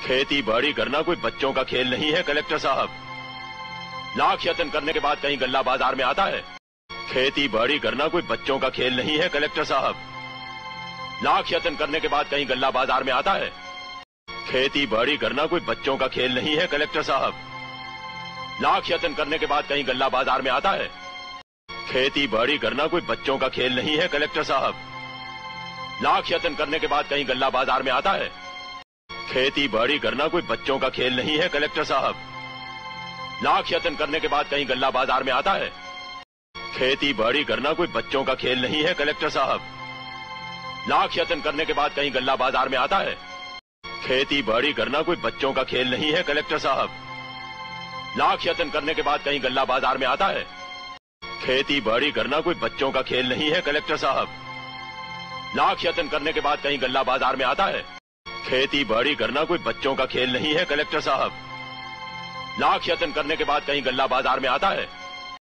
खेती बाड़ी करना कोई बच्चों का खेल नहीं है कलेक्टर साहब। लाख यत्न करने के बाद कहीं गल्ला बाजार में आता है। खेती बाड़ी करना कोई बच्चों का खेल नहीं है कलेक्टर साहब। लाख यत्न करने के बाद कहीं गल्ला बाजार में आता है। खेती बाड़ी करना कोई बच्चों का खेल नहीं है कलेक्टर साहब। लाख यत्न करने के बाद कहीं गल्ला बाजार में आता है। खेती बाड़ी करना कोई बच्चों का खेल नहीं है कलेक्टर साहब। लाख यत्न करने के बाद कहीं गल्ला बाजार में आता है। खेती बाड़ी करना कोई बच्चों का खेल नहीं है कलेक्टर साहब। लाख यत्न करने के बाद कहीं गल्ला बाजार में आता है। खेती बाड़ी करना कोई बच्चों का खेल नहीं है कलेक्टर साहब। लाख यत्न करने के बाद कहीं गल्ला बाजार में आता है। खेती बाड़ी करना कोई बच्चों का खेल नहीं है कलेक्टर साहब। लाख यत्न करने के बाद कहीं गल्ला बाजार में आता है। खेती बाड़ी करना कोई बच्चों का खेल नहीं है कलेक्टर साहब। लाख यत्न करने के बाद कहीं गल्ला बाजार में आता है। खेती बाड़ी करना कोई बच्चों का खेल नहीं है कलेक्टर साहब। लाख यत्न करने के बाद कहीं गल्ला बाजार में आता है।